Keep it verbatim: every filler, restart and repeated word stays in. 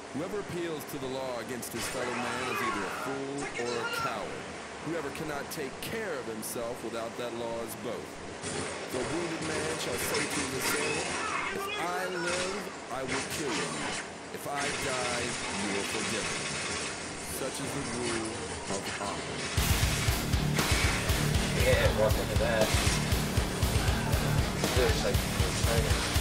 Whoever appeals to the law against his fellow man is either a fool or a coward. Whoever cannot take care of himself without that law is both. For a wounded man shall say to his assailant, if I live, I will kill you. If I die, you will forgive me. Such is the rule of honor. Yeah, walk into that. There's like,